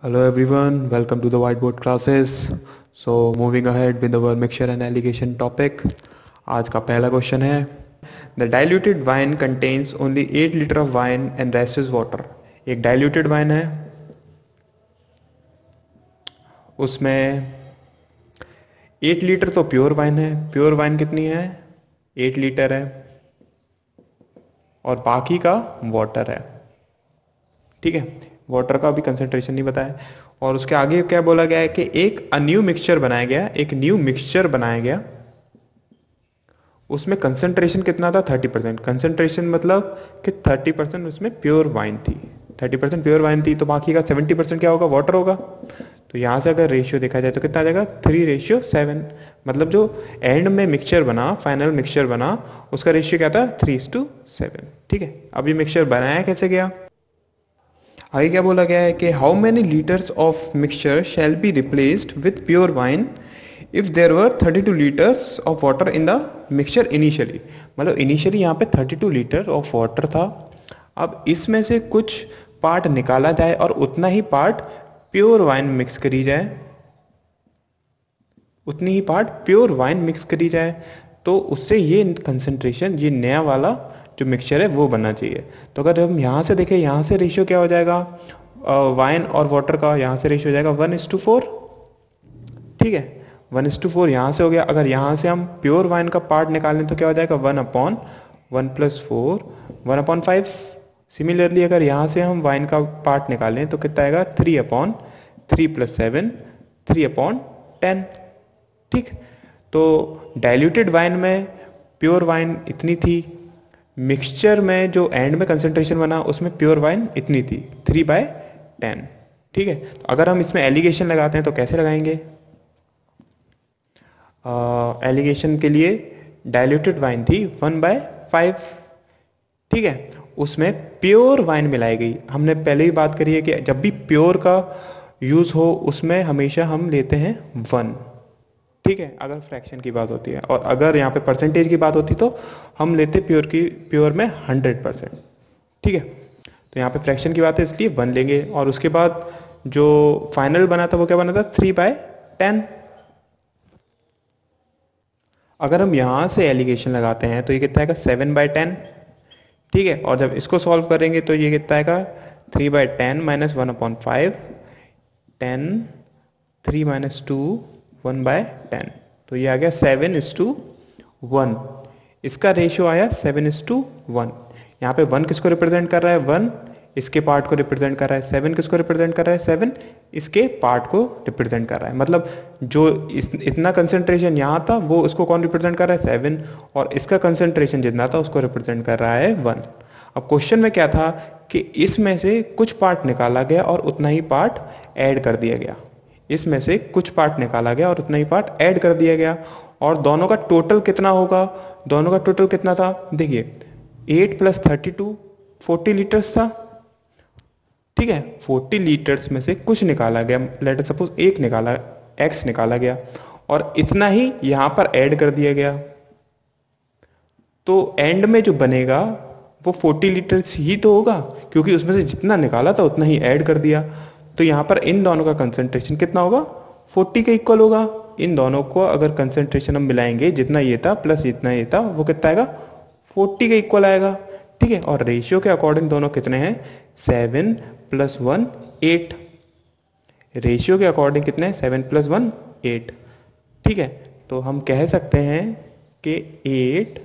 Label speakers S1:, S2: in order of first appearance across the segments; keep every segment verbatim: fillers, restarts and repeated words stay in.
S1: Hello everyone, welcome to the whiteboard classes. So moving ahead with our mixture and alligation topic. आज का पहला question है The diluted wine contains only eight liter of wine and rest is water. एक diluted wine है, उसमें eight litre तो pure wine है. Pure wine कितनी है? एट लीटर है और बाकी का वाटर है. ठीक है, वाटर का अभी कंसंट्रेशन नहीं बताया. और उसके आगे क्या बोला गया है कि एक अ न्यू मिक्सचर बनाया गया. एक न्यू मिक्सचर बनाया गया, उसमें कंसंट्रेशन कितना था? Thirty percent. कंसंट्रेशन मतलब कि थर्टी परसेंट उसमें प्योर वाइन थी. थर्टी परसेंट प्योर वाइन थी तो बाकी का सेवेंटी परसेंट क्या होगा? वाटर होगा. तो यहाँ से अगर रेशियो देखा जाए तो कितना आ जाएगा? Three ratio seven. मतलब जो एंड में मिक्सचर बना, फाइनल मिक्सचर बना, उसका रेशियो क्या था? Three to seven. ठीक है, अब ये मिक्सचर बनाया कैसे गया? आगे क्या बोला गया है कि how many litres of mixture shall be replaced with pure wine if there were thirty two litres of water in the mixture initially. मतलब इनिशियली यहाँ पे thirty two litre of water था. अब इसमें से कुछ पार्ट निकाला जाए और उतना ही पार्ट प्योर वाइन मिक्स करी जाए, उतनी ही पार्ट प्योर वाइन मिक्स करी जाए, तो उससे ये कंसंट्रेशन, ये नया वाला जो मिक्सचर है वो बनना चाहिए. तो अगर हम यहाँ से देखें, यहाँ से रेशियो क्या हो जाएगा वाइन और वाटर का? यहाँ से रेशियो हो जाएगा वन इज टू फोर. ठीक है, वन इज टू फोर यहाँ से हो गया. अगर यहाँ से हम प्योर वाइन का पार्ट निकालें तो क्या हो जाएगा? One upon one plus four, one upon five. Similarly अगर यहाँ से हम वाइन का पार्ट निकालें तो कितना आएगा? Three upon three plus seven, three upon ten. ठीक, तो डाइल्यूटेड वाइन में प्योर वाइन इतनी थी, मिक्सचर में जो एंड में कंसंट्रेशन बना उसमें प्योर वाइन इतनी थी, थ्री बाय टेन. ठीक है, तो अगर हम इसमें एलिगेशन लगाते हैं तो कैसे लगाएंगे? एलिगेशन के लिए डाइल्यूटेड वाइन थी वन बाय फाइव. ठीक है, उसमें प्योर वाइन मिलाई गई. हमने पहले ही बात करी है कि जब भी प्योर का यूज हो उसमें हमेशा हम लेते हैं वन. ठीक है, अगर फ्रैक्शन की बात होती है. और अगर यहाँ पे परसेंटेज की बात होती तो हम लेते प्योर की प्योर में हंड्रेड परसेंट. ठीक है, तो यहाँ पे फ्रैक्शन की बात है इसलिए वन लेंगे. और उसके बाद जो फाइनल बना था वो क्या बना था? Three by ten. अगर हम यहाँ से एलिगेशन लगाते हैं तो ये कितना आएगा? Seven by ten. ठीक है, और जब इसको सॉल्व करेंगे तो ये कितना आएगा? Three by ten minus one upon five, ten, three minus two, one by ten. तो ये आ गया सेवन इज टू वन. इसका रेशियो आया सेवन इज टू वन. यहाँ पे वन किसको रिप्रेजेंट कर रहा है? वन इसके पार्ट को रिप्रेजेंट कर रहा है. सेवन किसको रिप्रेजेंट कर रहा है? सेवन इसके पार्ट को रिप्रेजेंट कर रहा है. मतलब जो इस इतना कंसंट्रेशन यहाँ था वो उसको कौन रिप्रेजेंट कर रहा है? सेवन. और इसका कंसंट्रेशन जितना था उसको रिप्रेजेंट कर रहा है वन. अब क्वेश्चन में क्या था कि इसमें से कुछ पार्ट निकाला गया और उतना ही पार्ट ऐड कर दिया गया. इसमें से कुछ पार्ट निकाला गया और उतना ही पार्ट ऐड कर दिया गया. और दोनों का टोटल कितना होगा? दोनों का टोटल कितना था? देखिए, eight plus thirty two, forty litres था. ठीक है, फोर्टी लीटर्स में से कुछ निकाला गया, लेट अस सपोज एक निकाला, एक्स निकाला गया और इतना ही यहां पर ऐड कर दिया गया. तो एंड में जो बनेगा वो फोर्टी लीटर्स ही तो होगा, क्योंकि उसमें से जितना निकाला था उतना ही ऐड कर दिया. तो यहाँ पर इन दोनों का कंसंट्रेशन कितना होगा? फोर्टी के इक्वल होगा. इन दोनों को अगर कंसंट्रेशन हम मिलाएंगे, जितना ये था प्लस जितना ये था, वो कितना आएगा? फोर्टी के इक्वल आएगा. ठीक है, और रेशियो के अकॉर्डिंग दोनों कितने हैं? Seven plus one, eight. Ratio के अकॉर्डिंग कितने हैं? Seven plus one, eight. ठीक है, तो हम कह सकते हैं कि एट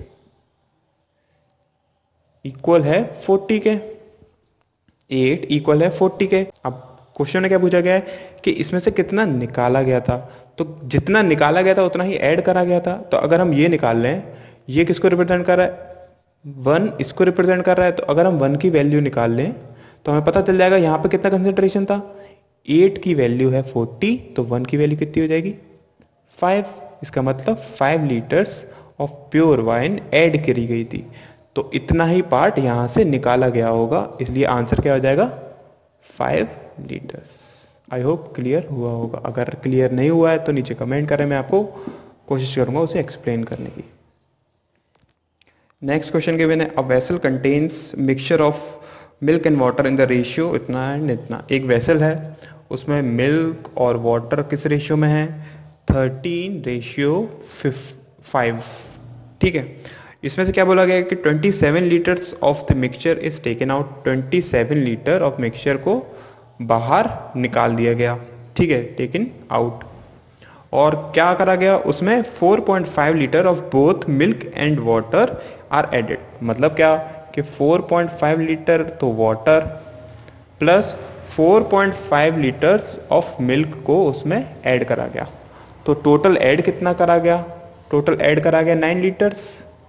S1: इक्वल है फोर्टी के. एट इक्वल है फोर्टी के. अब क्वेश्चन में क्या पूछा गया है कि इसमें से कितना निकाला गया था? तो जितना निकाला गया था उतना ही ऐड करा गया था. तो अगर हम ये निकाल लें, ये किसको रिप्रेजेंट कर रहा है? वन इसको रिप्रेजेंट कर रहा है. तो अगर हम वन की वैल्यू निकाल लें तो हमें पता चल जाएगा यहाँ पे कितना कंसंट्रेशन था. एट की वैल्यू है फोर्टी, तो वन की वैल्यू कितनी हो जाएगी? फाइव. इसका मतलब five litres of pure wine add करी गई थी. तो इतना ही पार्ट यहाँ से निकाला गया होगा, इसलिए आंसर क्या हो जाएगा? Five litres. I hope clear हुआ होगा. अगर क्लियर नहीं हुआ है तो नीचे कमेंट करें, मैं आपको कोशिश करूंगा उसे एक्सप्लेन करने की. नेक्स्ट क्वेश्चन के मैंने a vessel contains mixture of milk and water in the ratio इतना एंड इतना. एक वेसल है उसमें मिल्क और वाटर किस रेशियो में है, थर्टीन रेशियो फाइव। ठीक है, इसमें से क्या बोला गया है कि twenty seven litres of the mixture is taken out, twenty seven litre of mixture को बाहर निकाल दिया गया। ठीक है, टेकन आउट। और क्या करा गया उसमें, four point five litre of both milk and water are added. मतलब क्या कि फोर पॉइंट फाइव लीटर तो water plus four point five litres of milk को उसमें ऐड करा गया। तो टोटल ऐड कितना करा गया, टोटल ऐड करा गया नाइन लीटर्स।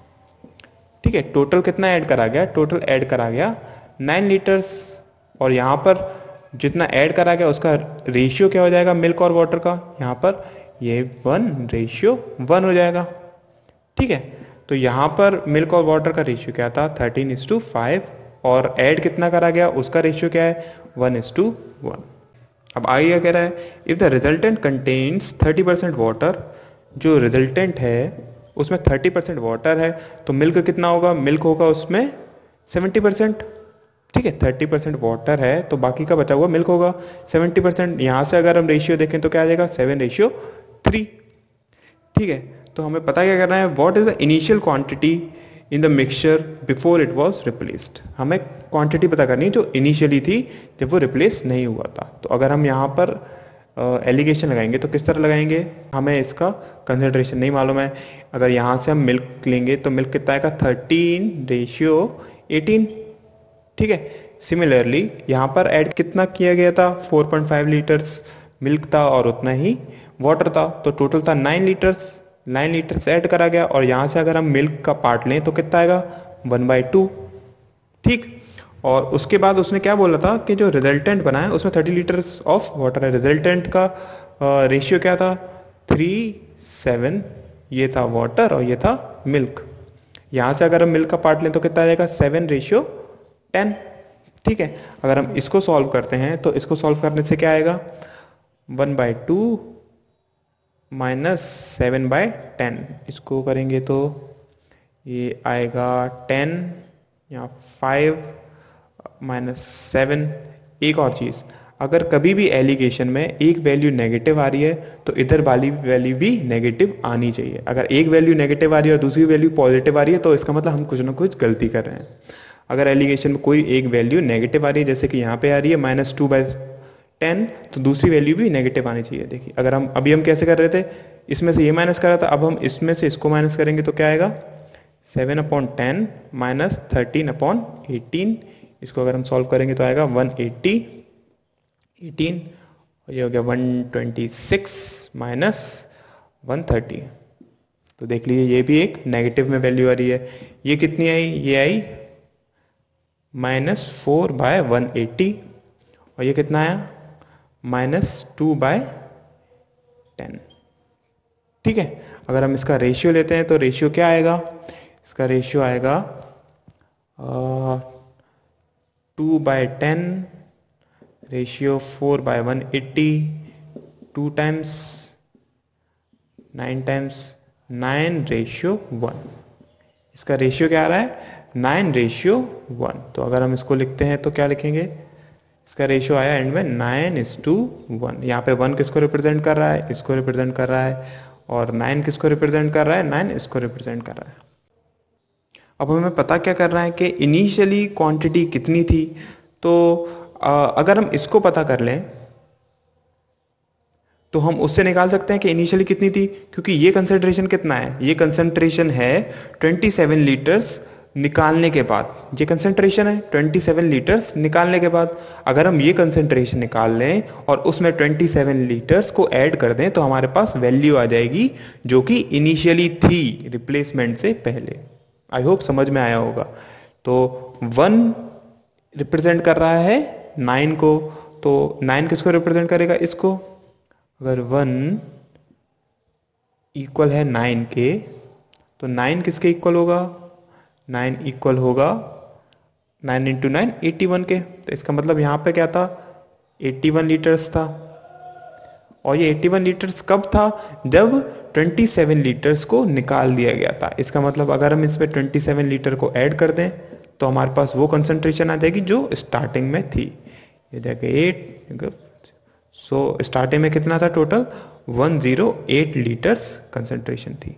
S1: ठीक है, टोटल कितना ऐड करा गया, टोटल ऐड करा गया नाइन लीटर्स। और यहाँ पर जितना ऐड करा गया उसका रेशियो क्या हो जाएगा मिल्क और वाटर का, यहाँ पर ये वन रेशियो वन हो जाएगा। ठीक है, तो यहाँ पर मिल्क और वाटर का रेशियो क्या था, थर्टीन इज टू फाइव, और ऐड कितना करा गया उसका रेशियो क्या है, वन इज टू वन। अब आगे क्या कह रहा है, if the resultant contains thirty percent water, जो रिजल्टेंट है उसमें थर्टी परसेंट वाटर है तो मिल्क कितना होगा, मिल्क होगा उसमें सेवेंटी परसेंट। ठीक है, थर्टी परसेंट वाटर है तो बाकी का बचा हुआ मिल्क होगा सेवेंटी परसेंट। यहाँ से अगर हम रेशियो देखें तो क्या आ जाएगा, सेवन रेशियो थ्री। ठीक है, तो हमें पता क्या करना है, what is the initial quantity in the mixture before it was replaced. हमें क्वांटिटी पता करनी है जो इनिशियली थी जब वो रिप्लेस नहीं हुआ था। तो अगर हम यहाँ पर एलिगेशन uh, लगाएंगे तो किस तरह लगाएंगे, हमें इसका कंसंट्रेशन नहीं मालूम है। अगर यहाँ से हम मिल्क लेंगे तो मिल्क कितना आएगा, थर्टीन रेशियो एटीन। ठीक है, सिमिलरली यहाँ पर ऐड कितना किया गया था, four point five litres milk था और उतना ही वाटर था, तो टोटल था nine litres. Nine litres add करा गया और यहाँ से अगर हम मिल्क का पार्ट लें तो कितना आएगा, वन बाई टू। ठीक, और उसके बाद उसने क्या बोला था कि जो रिजल्टेंट बना है उसमें थर्टी लीटर्स ऑफ वाटर है। रिजल्टेंट का रेशियो क्या था, थ्री सेवन, ये था वाटर और ये था मिल्क। यहाँ से अगर हम मिल्क का पार्ट लें तो कितना आ जाएगा, सेवन रेशियो टेन। ठीक है, अगर हम इसको सॉल्व करते हैं तो इसको सॉल्व करने से क्या आएगा, one by two minus seven by ten. इसको करेंगे तो ये आएगा टेन, यहाँ फाइव माइनस सेवन। एक और चीज़, अगर कभी भी एलिगेशन में एक वैल्यू नेगेटिव आ रही है तो इधर वाली वैल्यू भी नेगेटिव आनी चाहिए। अगर एक वैल्यू नेगेटिव आ रही है और दूसरी वैल्यू पॉजिटिव आ रही है तो इसका मतलब हम कुछ ना कुछ गलती कर रहे हैं। अगर एलिगेशन में कोई एक वैल्यू नेगेटिव आ रही है, जैसे कि यहाँ पे आ रही है माइनस टू बाई टेन, तो दूसरी वैल्यू भी नेगेटिव आनी चाहिए। देखिए, अगर हम अभी हम कैसे कर रहे थे, इसमें से ये माइनस कर रहा था, अब हम इसमें से इसको माइनस करेंगे तो क्या आएगा, seven upon ten minus thirteen upon eighteen. इसको अगर हम सॉल्व करेंगे तो आएगा वन एट्टी एटीन, और ये हो गया one twenty six minus one thirty. तो देख लीजिए ये भी एक नेगेटिव में वैल्यू आ रही है। ये कितनी आई, ये आई minus four by one eighty, और ये कितना आया, माइनस टू बाय टेन। ठीक है, अगर हम इसका रेशियो लेते हैं तो रेशियो क्या आएगा, इसका रेशियो आएगा two by ten ratio four by one eighty, two times nine times nine ratio one. इसका रेशियो क्या आ रहा है, नाइन रेशियो वन। तो अगर हम इसको लिखते हैं तो क्या लिखेंगे, इसका रेशियो आया एंड में नाइन इज टू वन। यहाँ पे वन किसको रिप्रेजेंट कर रहा है, इसको रिप्रेजेंट कर रहा है, और नाइन किसको रिप्रेजेंट कर रहा है, नाइन इसको रिप्रेजेंट कर रहा है। अब हमें पता क्या करना है कि इनिशियली क्वांटिटी कितनी थी। तो आ, अगर हम इसको पता कर लें तो हम उससे निकाल सकते हैं कि इनिशियली कितनी थी, क्योंकि ये कंसंट्रेशन कितना है, ये कंसंट्रेशन है ट्वेंटी सेवन लीटर्स निकालने के बाद। ये कंसंट्रेशन है ट्वेंटी सेवन लीटर्स निकालने के बाद। अगर हम ये कंसंट्रेशन निकाल लें और उसमें ट्वेंटी सेवन लीटर्स को ऐड कर दें तो हमारे पास वैल्यू आ जाएगी जो कि इनिशियली थी रिप्लेसमेंट से पहले। आई होप समझ में आया होगा। तो वन रिप्रेजेंट कर रहा है नाइन को, तो नाइन किसको रिप्रेजेंट करेगा, इसको। अगर वन इक्वल है नाइन के तो नाइन किसके इक्वल होगा, नाइन इक्वल होगा nine into nine eighty one के। तो इसका मतलब यहाँ पे क्या था, एट्टी वन लीटर्स था। और ये एट्टी वन लीटर्स कब था, जब ट्वेंटी सेवन लीटर्स को निकाल दिया गया था। इसका मतलब अगर हम इसमें ट्वेंटी सेवन लीटर को ऐड कर दें तो हमारे पास वो कंसंट्रेशन आ जाएगी जो स्टार्टिंग में थी। ये जाके एट, सो स्टार्टिंग में कितना था total, one zero eight litres concentration थी।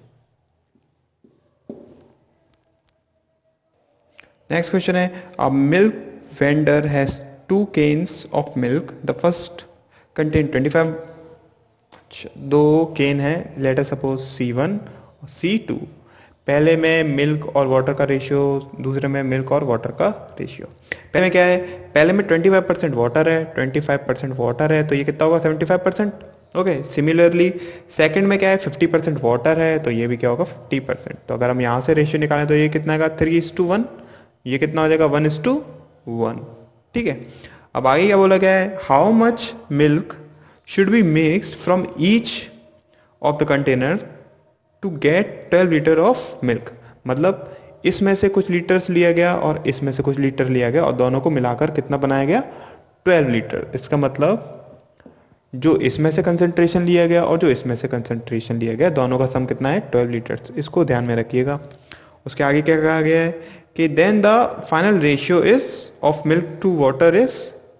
S1: नेक्स्ट क्वेश्चन है, a milk vendor has two cans of milk, the first contain twenty five, दो केन है, let us suppose C one और सी टू। पहले में मिल्क और वाटर का ratio, दूसरे में मिल्क और वाटर का रेशियो। पहले में क्या है, पहले में ट्वेंटी फाइव परसेंट वाटर है, ट्वेंटी फाइव परसेंट वाटर है, तो ये कितना होगा seventy five percent. Okay, similarly second में क्या है, फिफ्टी परसेंट वाटर है, तो ये भी क्या होगा फिफ्टी परसेंट। तो अगर हम यहाँ से रेशियो निकालें तो ये कितना आएगा थ्री इज टू वन, ये कितना हो जाएगा वन इज टू वन। ठीक है, अब आगे क्या बोला गया है, how much milk should be mixed from each of the container to get twelve litre of milk. मतलब इसमें से कुछ लीटर्स लिया गया और इसमें से कुछ लीटर लिया गया और दोनों को मिलाकर कितना बनाया गया ट्वेल्व लीटर। इसका मतलब जो इसमें से कंसंट्रेशन लिया गया और जो इसमें से कंसंट्रेशन लिया गया दोनों का सम कितना है ट्वेल्व लीटर्स। इसको ध्यान में रखिएगा। उसके आगे क्या कहा गया है कि then the final ratio is of milk to water is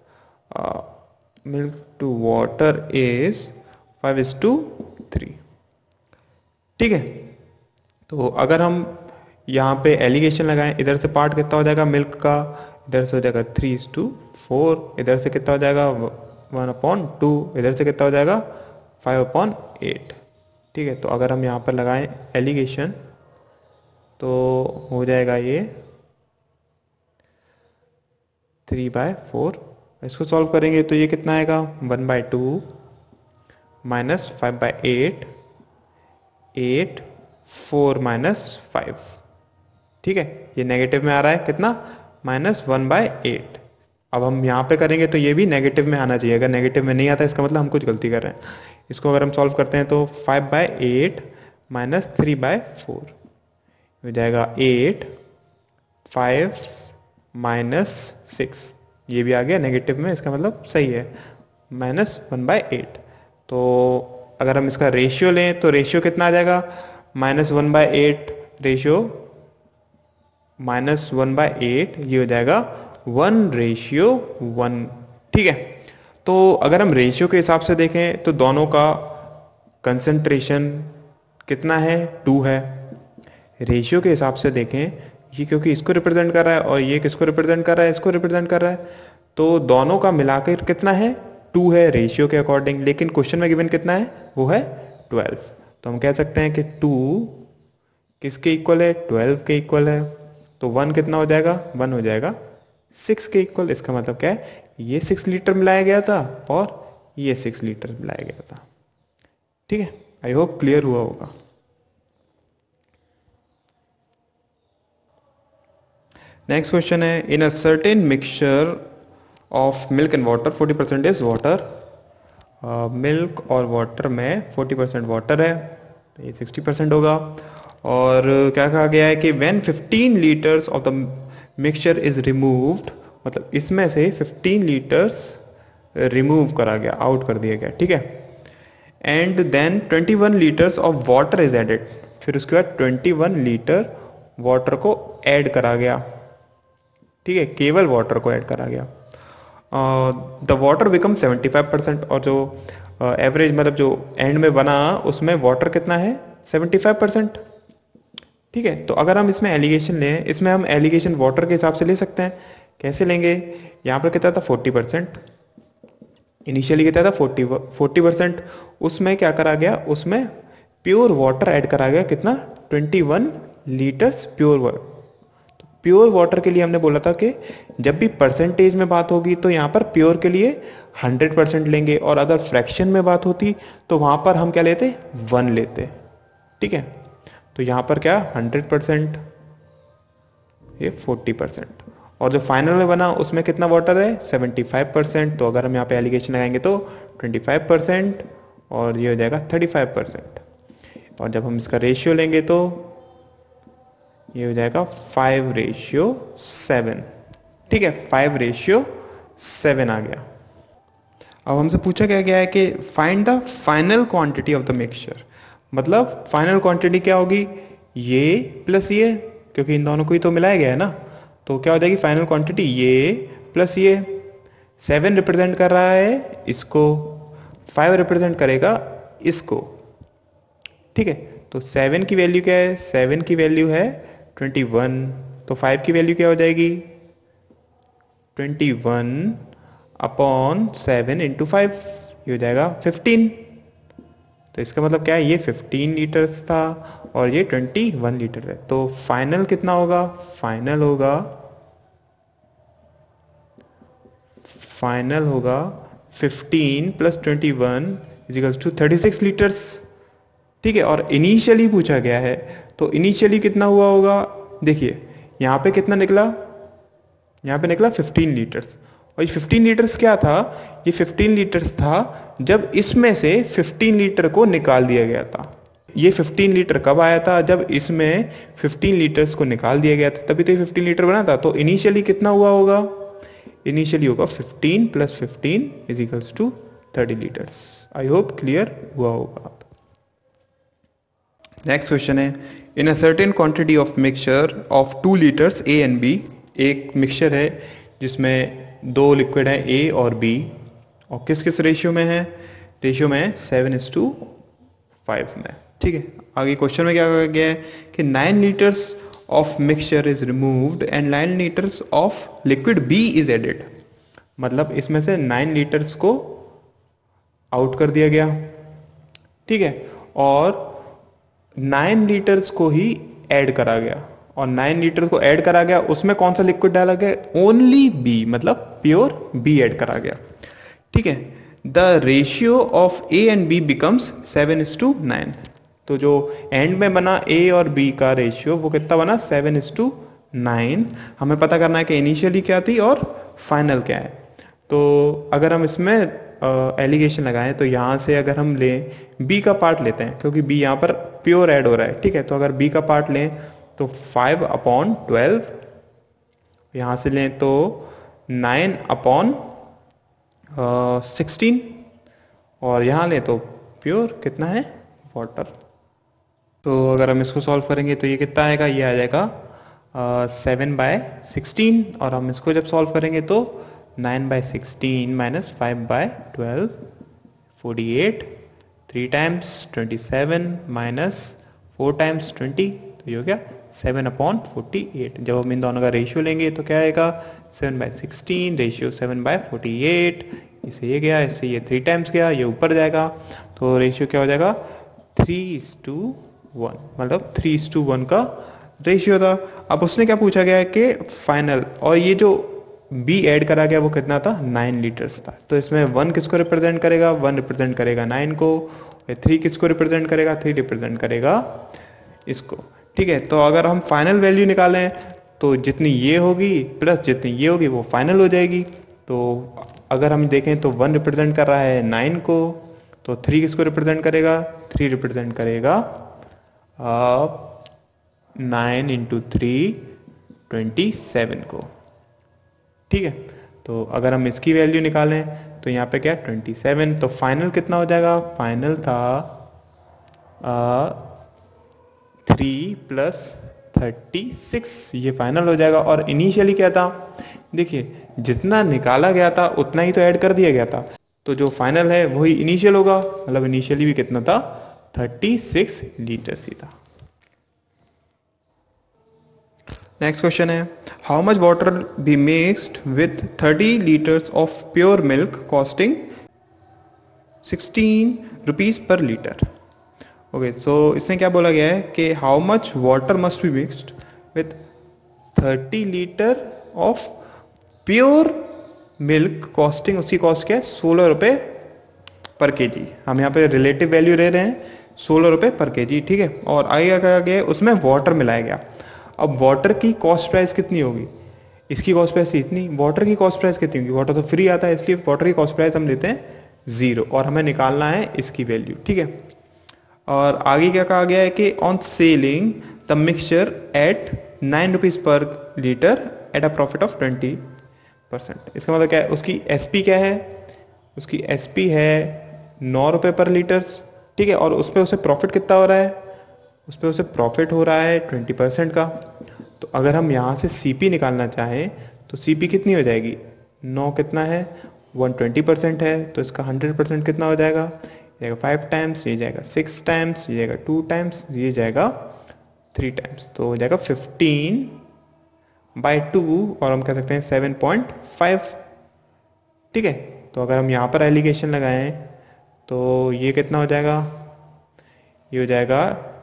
S1: milk to water is five is to three. ठीक है, तो अगर हम यहाँ पे एलिगेशन लगाएं, इधर से पार्ट कितना हो जाएगा मिल्क का, इधर से हो जाएगा थ्री इज टू फोर, इधर से कितना हो जाएगा वन अपॉन टू, इधर से कितना हो जाएगा फाइव अपॉन एट। ठीक है, तो अगर हम यहाँ पर लगाएं एलिगेशन तो हो जाएगा ये थ्री बाय फोर। इसको सॉल्व करेंगे तो ये कितना आएगा one by two minus five by eight, eight four minus five. ठीक है, ये नेगेटिव में आ रहा है कितना माइनस वन बाय एट। अब हम यहाँ पे करेंगे तो ये भी नेगेटिव में आना चाहिए, अगर नेगेटिव में नहीं आता इसका मतलब हम कुछ गलती कर रहे हैं। इसको अगर हम सॉल्व करते हैं तो five by eight minus three by four हो जाएगा एट, फाइव माइनस सिक्स, ये भी आ गया नेगेटिव में, इसका मतलब सही है माइनस वन बाय एट। तो अगर हम इसका रेशियो लें तो रेशियो कितना आ जाएगा minus one by eight, ratio minus one by eight, ये हो जाएगा वन रेशियो वन। ठीक है, तो अगर हम रेशियो के हिसाब से देखें तो दोनों का कंसंट्रेशन कितना है टू है। रेशियो के हिसाब से देखें, ये क्योंकि इसको रिप्रेजेंट कर रहा है और ये किसको रिप्रेजेंट कर रहा है, इसको रिप्रेजेंट कर रहा है, तो दोनों का मिलाकर कितना है टू है रेशियो के अकॉर्डिंग। लेकिन क्वेश्चन में गिवन कितना है वो है ट्वेल्व, तो हम कह सकते हैं कि टू किसके इक्वल है ट्वेल्व के इक्वल है। तो वन कितना हो जाएगा वन हो जाएगा सिक्स के इक्वल। इसका मतलब क्या है, ये सिक्स लीटर मिलाया गया था और ये सिक्स लीटर मिलाया गया था। ठीक है, आई होप क्लियर हुआ होगा। नेक्स्ट क्वेश्चन है, in a certain mixture of milk and water forty percent is water. मिल्क और वाटर में फोर्टी परसेंट वाटर है तो ये सिक्सटी परसेंट होगा। और क्या कहा गया है कि when fifteen litres of the mixture is removed, मतलब इसमें से फिफ्टीन लीटर्स रिमूव करा गया, आउट कर दिया गया। ठीक है, and then twenty one litres of water is added, फिर उसके बाद ट्वेंटी वन लीटर वाटर को ऐड करा गया। ठीक है, केवल वाटर को ऐड करा गया। The water become seventy five percent, और जो एवरेज uh, मतलब जो एंड में बना उसमें वाटर कितना है सेवेंटी फाइव परसेंट। ठीक है, तो अगर हम इसमें एलिगेशन लें, इसमें हम एलिगेशन वाटर के हिसाब से ले सकते हैं। कैसे लेंगे, यहाँ पर कितना था फोर्टी परसेंट, इनिशियली कितना था फोर्टी फोर्टी परसेंट, उसमें क्या करा गया, उसमें प्योर वाटर ऐड करा गया कितना twenty one litres pure water. Pure water के लिए हमने बोला था कि जब भी परसेंटेज में बात होगी तो यहाँ पर प्योर के लिए हंड्रेड परसेंट लेंगे, और अगर फ्रैक्शन में बात होती तो वहाँ पर हम क्या लेते वन लेते। ठीक है, तो यहाँ पर क्या हंड्रेड परसेंट, ये फोर्टी परसेंट, और जो फाइनल में बना उसमें कितना वाटर है सेवेंटी फाइव परसेंट। तो अगर हम यहाँ पे एलिगेशन लगाएंगे तो ट्वेंटी फाइव परसेंट और ये हो जाएगा थर्टी फाइव परसेंट, और जब हम इसका रेशियो लेंगे तो ये हो जाएगा फाइव रेशियो सेवन। ठीक है, फाइव रेशियो सेवन आ गया। अब हमसे पूछा क्या गया है कि find the final quantity of the mixture, मतलब फाइनल क्वांटिटी क्या होगी, ये प्लस ये, क्योंकि इन दोनों को ही तो मिलाया गया है ना, तो क्या हो जाएगी फाइनल क्वांटिटी ये प्लस ये। सेवन रिप्रेजेंट कर रहा है इसको फाइव रिप्रेजेंट करेगा इसको, ठीक है। तो सेवन की वैल्यू क्या है, सेवन की वैल्यू है ट्वेंटी वन, तो फाइव की वैल्यू क्या हो जाएगी, twenty one upon seven into five, ये हो जाएगा फिफ्टीन। तो इसका मतलब क्या है, ये फिफ्टीन लीटर्स था और ये ट्वेंटी वन लीटर है। तो फाइनल कितना होगा, फाइनल होगा फाइनल होगा fifteen plus twenty one is equals to thirty six litres, ठीक है। और इनिशियली पूछा गया है, तो इनिशियली कितना हुआ होगा, देखिए यहाँ पे कितना निकला, यहाँ पे निकला फिफ्टीन लीटर्स, और ये फिफ्टीन लीटर्स क्या था, ये फिफ्टीन लीटर्स था जब इसमें से फिफ्टीन लीटर को निकाल दिया गया था। ये फिफ्टीन लीटर कब आया था, जब इसमें फिफ्टीन लीटर्स को निकाल दिया गया था, तभी तो ये फिफ्टीन लीटर बना था। तो इनिशियली कितना हुआ होगा, इनिशियली होगा fifteen plus fifteen is equals to thirty litres. I hope clear हुआ होगा। नेक्स्ट क्वेश्चन है, in a certain quantity of mixture of two litres A and B, एक मिक्सचर है जिसमें दो लिक्विड है ए और बी, और किस किस रेशियो में है, रेशियो में है सेवन इज टू फाइव में, ठीक है। आगे क्वेश्चन में क्या कहा गया है कि nine litres of mixture is removed and nine litres of liquid B is added, मतलब इसमें से नाइन लीटर्स को आउट कर दिया गया, ठीक है, और नाइन लीटर्स को ही ऐड करा गया, और नाइन लीटर को ऐड करा गया, उसमें कौन सा लिक्विड डाला गया, ओनली बी, मतलब प्योर बी ऐड करा गया, ठीक है। The ratio of A and B becomes seven is to nine, तो जो एंड में बना ए और बी का रेशियो वो कितना बना, सेवन इज टू नाइन। हमें पता करना है कि इनिशियली क्या थी और फाइनल क्या है। तो अगर हम इसमें एलिगेशन लगाएं, तो यहाँ से अगर हम लें बी का पार्ट लेते हैं, क्योंकि बी यहाँ पर प्योर ऐड हो रहा है, ठीक है। तो अगर बी का पार्ट लें तो फाइव अपॉन ट्वेल्व, यहाँ से लें तो नाइन अपॉन सिक्सटीन, और यहाँ लें तो प्योर कितना है, वाटर। तो अगर हम इसको सॉल्व करेंगे तो ये कितना आएगा, ये आ जाएगा सेवन बाय सिक्सटीन, और हम इसको जब सॉल्व करेंगे तो nine by sixteen minus five by twelve, forty eight, three times twenty seven minus four times twenty, तो ये हो गया सेवन अपॉन फोर्टी एट। जब हम इन दोनों का रेशियो लेंगे तो क्या आएगा, seven by sixteen ratio seven by forty eight, इसे ये गया, इससे ये थ्री टाइम्स गया, ये ऊपर जाएगा, तो रेशियो क्या हो जाएगा, थ्री इज टू वन, मतलब थ्री इज टू वन का रेशियो था। अब उसने क्या पूछा गया है कि फाइनल, और ये जो बी ऐड करा गया वो कितना था, नाइन लीटर्स था। तो इसमें वन किसको रिप्रेजेंट करेगा, वन रिप्रेजेंट करेगा नाइन को, थ्री किसको रिप्रेजेंट करेगा, थ्री रिप्रेजेंट करेगा इसको, ठीक है। तो अगर हम फाइनल वैल्यू निकालें तो जितनी ये होगी प्लस जितनी ये होगी वो फाइनल हो जाएगी। तो अगर हम देखें तो वन रिप्रेजेंट कर रहा है नाइन को, तो थ्री किसको रिप्रेजेंट करेगा, थ्री रिप्रेजेंट करेगा nine into three twenty seven को, ठीक है। तो अगर हम इसकी वैल्यू निकालें तो यहाँ पे क्या, ट्वेंटी सेवन, तो फाइनल कितना हो जाएगा, फाइनल था थ्री प्लस थर्टी सिक्स, ये फाइनल हो जाएगा। और इनिशियली क्या था, देखिए जितना निकाला गया था उतना ही तो ऐड कर दिया गया था, तो जो फाइनल है वही इनिशियल होगा, मतलब इनिशियली भी कितना था, थर्टी सिक्स लीटर्स ही था। नेक्स्ट क्वेश्चन है, how much water be mixed with thirty litres of pure milk costing sixteen rupees per litre. Okay, so इसमें क्या बोला गया है कि how much water must be mixed with thirty litre of pure milk costing, उसकी cost क्या है, सोलह रुपये पर केजी। हम यहाँ पे रिलेटिव वैल्यू ले रहे हैं, सोलह रुपये पर केजी, ठीक है। और आगे क्या कहा गया है, उसमें वाटर मिलाया गया। अब वाटर की कॉस्ट प्राइस कितनी होगी, इसकी कॉस्ट प्राइस इतनी, वाटर की कॉस्ट प्राइस कितनी होगी, वाटर तो फ्री आता है इसलिए वाटर की कॉस्ट प्राइस हम लेते हैं जीरो, और हमें निकालना है इसकी वैल्यू, ठीक है। और आगे क्या कहा गया है कि on selling the mixture at nine rupees per litre at a profit of twenty percent. इसका मतलब क्या है, उसकी एसपी क्या है, उसकी एसपी है नौ रुपये पर लीटर्स, ठीक है। और उस पर उसे प्रॉफिट कितना हो रहा है, उस पर उसे प्रॉफिट हो रहा है ट्वेंटी परसेंट का। तो अगर हम यहाँ से सीपी निकालना चाहें तो सीपी कितनी हो जाएगी, नौ कितना है वन ट्वेंटी परसेंट है तो इसका हंड्रेड परसेंट कितना हो जाएगा, जाएगा फाइव टाइम्स, ये जाएगा सिक्स टाइम्स, ये जाएगा टू टाइम्स, ये जाएगा थ्री टाइम्स, तो हो जाएगा फिफ्टीन बाई टू और हम कह सकते हैं सेवन पॉइंट फाइव। ठीक है, तो अगर हम यहाँ पर एलिगेशन लगाएं तो ये कितना हो जाएगा, ये हो जाएगा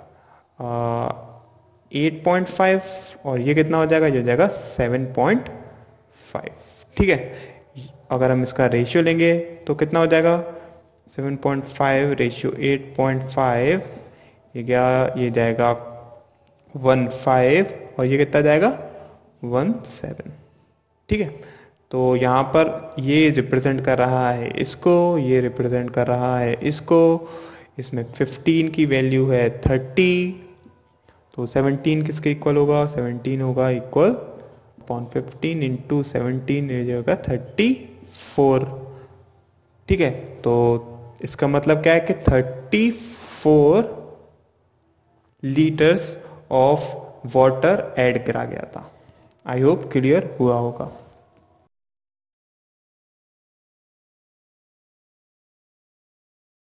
S1: एट पॉइंट फाइव और ये कितना हो जाएगा, ये हो जाएगा सेवन पॉइंट फाइव। ठीक है, अगर हम इसका रेशियो लेंगे तो कितना हो जाएगा, seven point five ratio eight point five, ये क्या, ये जाएगा वन फाइव और ये कितना जाएगा वन सेवन। ठीक है, तो यहाँ पर ये रिप्रेजेंट कर रहा है इसको, ये रिप्रेजेंट कर रहा है इसको, इसमें फिफ्टीन की वैल्यू है थर्टी, तो सेवनटीन किसके इक्वल होगा, सेवनटीन होगा equal upon fifteen into seventeen, ये होगा थर्टी फोर। ठीक है, तो इसका मतलब क्या है कि thirty four litres of water add करा गया था। आई होप क्लियर हुआ होगा।